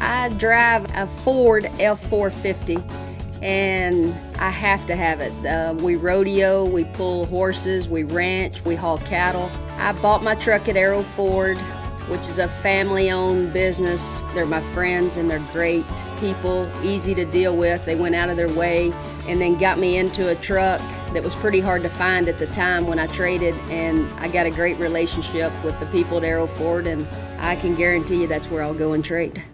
I drive a Ford F450 and I have to have it. We rodeo, we pull horses, we ranch, we haul cattle. I bought my truck at Arrow Ford, which is a family-owned business. They're my friends and they're great people, easy to deal with. They went out of their way and then got me into a truck that was pretty hard to find at the time when I traded, and I got a great relationship with the people at Arrow Ford, and I can guarantee you that's where I'll go and trade.